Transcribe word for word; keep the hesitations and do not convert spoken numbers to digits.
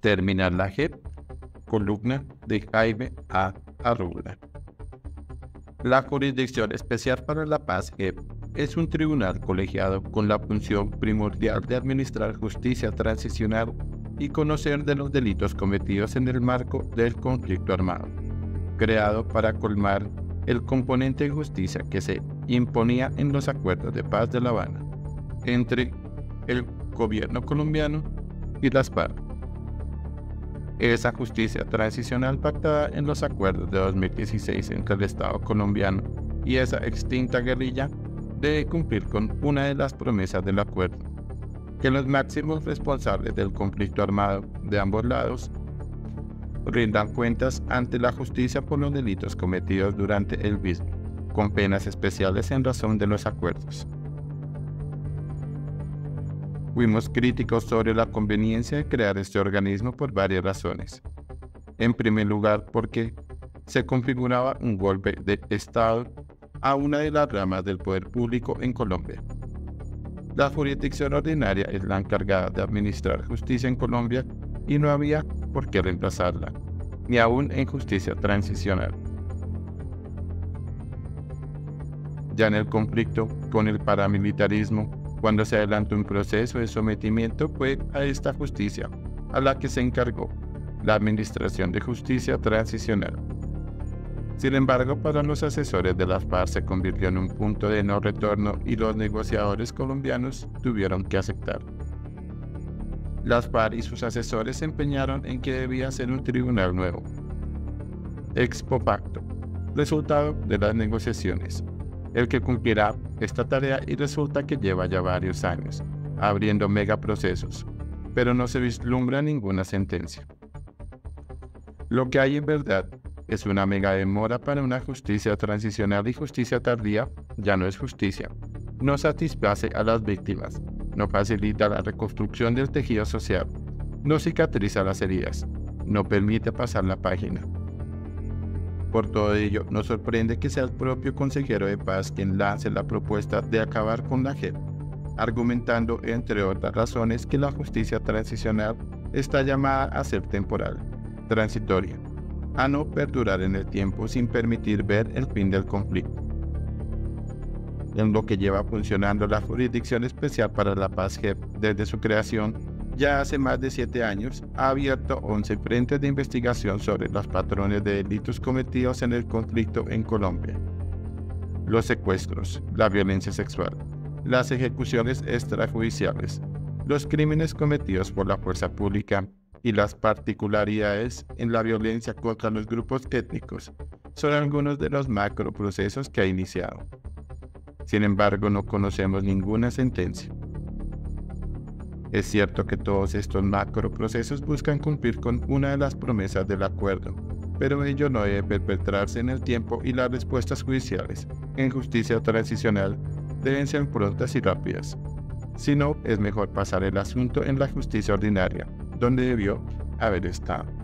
Terminar la J E P, columna de Jaime A. Arrula. La Jurisdicción Especial para la Paz J E P es un tribunal colegiado con la función primordial de administrar justicia transicional y conocer de los delitos cometidos en el marco del conflicto armado, creado para colmar el componente de justicia que se imponía en los acuerdos de paz de La Habana entre el gobierno colombiano y las FARC. Esa justicia transicional pactada en los acuerdos de dos mil dieciséis entre el Estado colombiano y esa extinta guerrilla debe cumplir con una de las promesas del acuerdo: que los máximos responsables del conflicto armado de ambos lados rindan cuentas ante la justicia por los delitos cometidos durante el mismo, con penas especiales en razón de los acuerdos. Fuimos críticos sobre la conveniencia de crear este organismo por varias razones. En primer lugar, porque se configuraba un golpe de Estado a una de las ramas del poder público en Colombia. La jurisdicción ordinaria es la encargada de administrar justicia en Colombia y no había por qué reemplazarla, ni aún en justicia transicional. Ya en el conflicto con el paramilitarismo, cuando se adelantó un proceso de sometimiento, fue a esta justicia a la que se encargó la Administración de Justicia Transicional. Sin embargo, para los asesores de las FARC se convirtió en un punto de no retorno y los negociadores colombianos tuvieron que aceptarlo. Las FARC y sus asesores se empeñaron en que debía ser un tribunal nuevo, expo facto, resultado de las negociaciones, el que cumplirá esta tarea, y resulta que lleva ya varios años abriendo megaprocesos, pero no se vislumbra ninguna sentencia. Lo que hay en verdad es una mega demora para una justicia transicional, y justicia tardía ya no es justicia. No satisface a las víctimas, no facilita la reconstrucción del tejido social, no cicatriza las heridas, no permite pasar la página. Por todo ello, nos sorprende que sea el propio consejero de paz quien lance la propuesta de acabar con la J E P, argumentando, entre otras razones, que la justicia transicional está llamada a ser temporal, transitoria, a no perdurar en el tiempo sin permitir ver el fin del conflicto. En lo que lleva funcionando la Jurisdicción Especial para la Paz J E P desde su creación, ya hace más de siete años, ha abierto once frentes de investigación sobre los patrones de delitos cometidos en el conflicto en Colombia: los secuestros, la violencia sexual, las ejecuciones extrajudiciales, los crímenes cometidos por la fuerza pública y las particularidades en la violencia contra los grupos étnicos. Son algunos de los macroprocesos que ha iniciado. Sin embargo, no conocemos ninguna sentencia. Es cierto que todos estos macroprocesos buscan cumplir con una de las promesas del acuerdo, pero ello no debe perpetrarse en el tiempo, y las respuestas judiciales en justicia transicional deben ser prontas y rápidas. Si no, es mejor pasar el asunto en la justicia ordinaria, donde debió haber estado.